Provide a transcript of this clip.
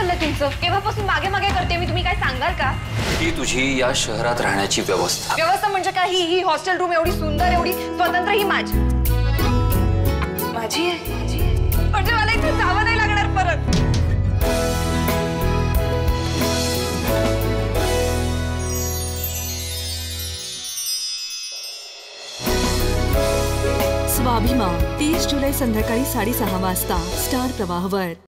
चाललंय तुमचं? केव्हापासून मागे मागे करते मी, तुम्ही काय सांगाल का? ही तुझी या शहरात राहण्याची व्यवस्था. व्यवस्था म्हणजे काय? ही हॉस्टेल रूम एवढी सुंदर, एवढी स्वतंत्र, ही माझी आहे. म्हणजे मला इथे जावं नाही लागणार परत. स्वाभिमान 30 जुलै संध्याकाळी 6:30 वाजता स्टार प्रवाहवर.